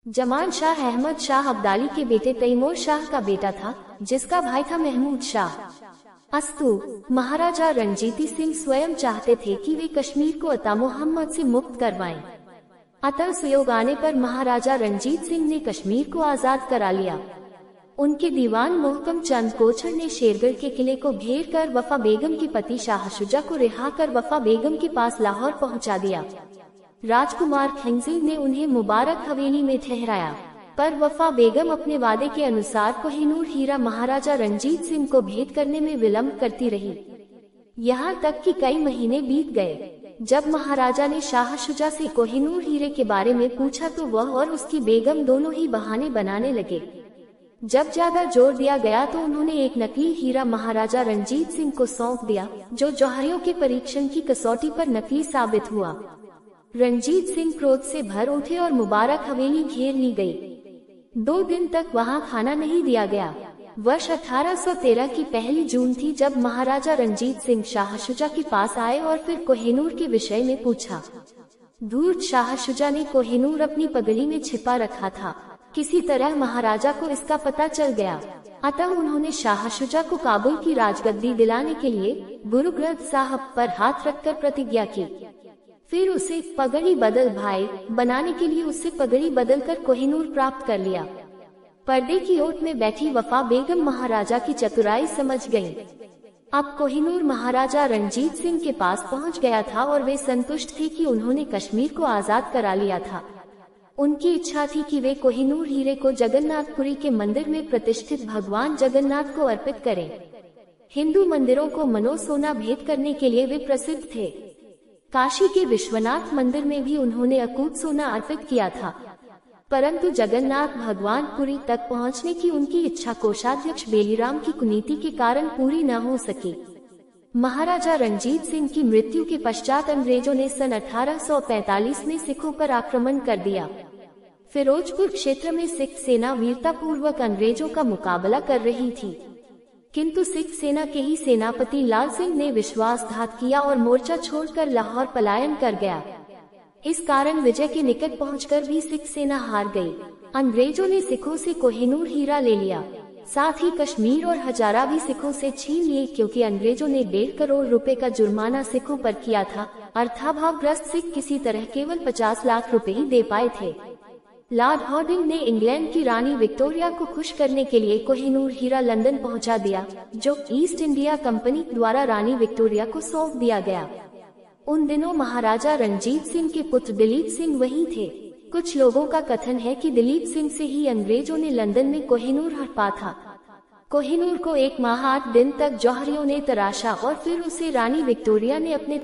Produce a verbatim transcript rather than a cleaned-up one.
जमान शाह अहमद शाह अब्दाली के बेटे तैमूर शाह का बेटा था, जिसका भाई था महमूद शाह। अस्तु महाराजा रणजीत सिंह स्वयं चाहते थे कि वे कश्मीर को अता मोहम्मद से मुक्त करवाएं। अतः सुयोग आने पर महाराजा रणजीत सिंह ने कश्मीर को आजाद करा लिया। उनके दीवान मोहकम चंद कोछर ने शेरगढ़ के किले को घेर कर वफा बेगम के पति शाह शुजा को रिहा कर वफा बेगम के पास लाहौर पहुंचा दिया। राजकुमार खिंगजी ने उन्हें मुबारक हवेली में ठहराया, पर वफा बेगम अपने वादे के अनुसार कोहिनूर हीरा महाराजा रणजीत सिंह को भेंट करने में विलंब करती रही। यहाँ तक कि कई महीने बीत गए। जब महाराजा ने शाह शुजा से कोहिनूर हीरे के बारे में पूछा तो वह और उसकी बेगम दोनों ही बहाने बनाने लगे। जब ज्यादा जोर दिया गया तो उन्होंने एक नकली हीरा महाराजा रणजीत सिंह को सौंप दिया, जो जौहरियों के परीक्षण की कसौटी पर नकली साबित हुआ। रणजीत सिंह क्रोध से भर उठे और मुबारक हवेली घेर ली गई। दो दिन तक वहां खाना नहीं दिया गया। वर्ष अठारह सौ तेरह की पहली जून थी जब महाराजा रणजीत सिंह शाह शुजा के पास आए और फिर कोहिनूर के विषय में पूछा। धूर्त शाह शुजा ने कोहिनूर अपनी पगड़ी में छिपा रखा था। किसी तरह महाराजा को इसका पता चल गया, अतः उन्होंने शाह शुजा को काबुल की राजगद्दी दिलाने के लिए गुरु ग्रंथ साहब पर हाथ रखकर प्रतिज्ञा की। फिर उसे पगड़ी बदल भाई बनाने के लिए उससे पगड़ी बदलकर कोहिनूर प्राप्त कर लिया। पर्दे की ओट में बैठी वफा बेगम महाराजा की चतुराई समझ गईं। अब कोहिनूर महाराजा रंजीत सिंह के पास पहुंच गया था और वे संतुष्ट थे कि उन्होंने कश्मीर को आजाद करा लिया था। उनकी इच्छा थी कि वे कोहिनूर हीरे को जगन्नाथपुरी के मंदिर में प्रतिष्ठित भगवान जगन्नाथ को अर्पित करें। हिंदू मंदिरों को मनो सोना भेंट करने के लिए वे प्रसिद्ध थे। काशी के विश्वनाथ मंदिर में भी उन्होंने अकूत सोना अर्पित किया था, परंतु जगन्नाथ भगवान पुरी तक पहुंचने की उनकी इच्छा कोषाध्यक्ष बेलीराम की कुनीति के कारण पूरी न हो सकी। महाराजा रणजीत सिंह की मृत्यु के पश्चात अंग्रेजों ने सन अठारह सौ पैंतालीस में सिखों पर आक्रमण कर दिया। फिरोजपुर क्षेत्र में सिख सेना वीरतापूर्वक अंग्रेजों का मुकाबला कर रही थी, किंतु सिख सेना के ही सेनापति लाल सिंह ने विश्वासघात किया और मोर्चा छोड़कर लाहौर पलायन कर गया। इस कारण विजय के निकट पहुंचकर भी सिख सेना हार गई। अंग्रेजों ने सिखों से कोहिनूर हीरा ले लिया, साथ ही कश्मीर और हजारा भी सिखों से छीन लिए, क्योंकि अंग्रेजों ने डेढ़ करोड़ रुपए का जुर्माना सिखों पर किया था। अर्थाभावग्रस्त सिख किसी तरह केवल पचास लाख रुपए ही दे पाए थे। लॉर्ड हॉर्डिंग ने इंग्लैंड की रानी विक्टोरिया को खुश करने के लिए कोहिनूर हीरा लंदन पहुंचा दिया, जो ईस्ट इंडिया कंपनी द्वारा रानी विक्टोरिया को सौंप दिया गया। उन दिनों महाराजा रणजीत सिंह के पुत्र दिलीप सिंह वहीं थे। कुछ लोगों का कथन है कि दिलीप सिंह से ही अंग्रेजों ने लंदन में कोहिनूर हड़पा था। कोहिनूर को एक माह आठ दिन तक जौहरियों ने तराशा और फिर उसे रानी विक्टोरिया ने अपने